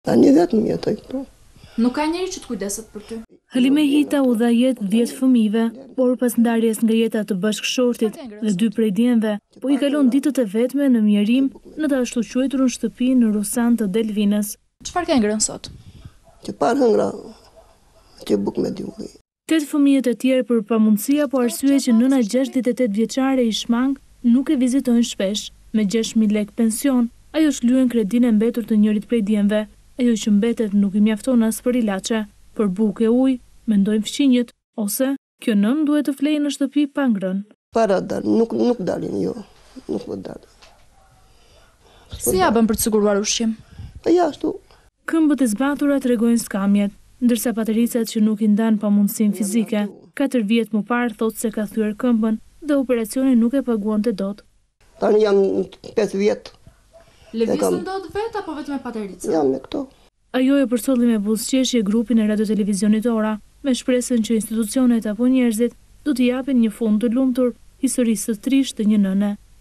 Tani vetëm jetoj këtu. Nuk ka njeri që të kujdeset për ty? Halime Hita u dha jetë 10 fëmijëve, por pas ndarjes nga jeta të bashkëshortit dhe 2 prej djemve, po i kalon ditët e vetme në mjerim në të ashtu quajturën shtëpi në Rusan të Delvinës. Çfarë ke ngrënë sot? Që parë hëngra, që buk me djulli. 8 fëmijët e tjerë për pamundësia po arsye që nëna 68 vjeçare i shmang nuk e vizitojnë shpesh. Me 6.000 lek pension, ajo shlyen kredinë e mbetur të njërit prej djemve. Ajo që mbetet nuk i mjafton as për ilaçe, për bukë e ujë, mendojnë fqinjët, ose kjo nën duhet të flejë në shtëpi pa ngrënë. Para dal, nuk dalin, jo, nuk po dalin. Si ja bën për të siguruar ushqim? Jashtu. Këmbët e zbatura tregojnë skamjet, ndërsa patericat që nuk i ndan pamundësinë fizike. 4 vjet më parë thotë se ka thyer këmbën dhe operacioni nuk e paguante dot. Tani jam 5 vjet. Lëvizën dot vet apo vetëm me paterica? Jam me këto. Ajo e përsolli me buzëqeshje grupin e radio televizionit Ora, me shpresën që institucionet apo njerëzit do t'i japin një fund të lumtur historisë së trishtë të një nëne.